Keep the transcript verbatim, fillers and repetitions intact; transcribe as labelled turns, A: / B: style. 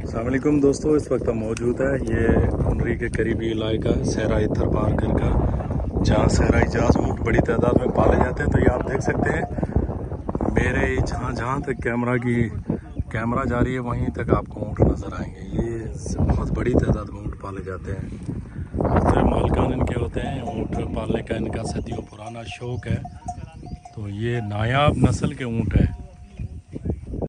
A: अस्सलाम वालेकुम दोस्तों, इस वक्त हम मौजूद है ये कुंडरी के करीबी इलाका सहराई थरपारकर का, जहाँ सहराई जाज ऊँट बड़ी तादाद में पाले जाते हैं। तो ये आप देख सकते हैं मेरे जहाँ जहाँ तक कैमरा की कैमरा जा रही है वहीं तक आपको ऊँट नज़र आएंगे। ये बहुत बड़ी तादाद में ऊँट पाले जाते हैं। मुख्तलिफ मालिकान इनके होते हैं। ऊँट पालने का इनका सदियों पुराना शौक़ है। तो ये नायाब नस्ल के ऊँट है।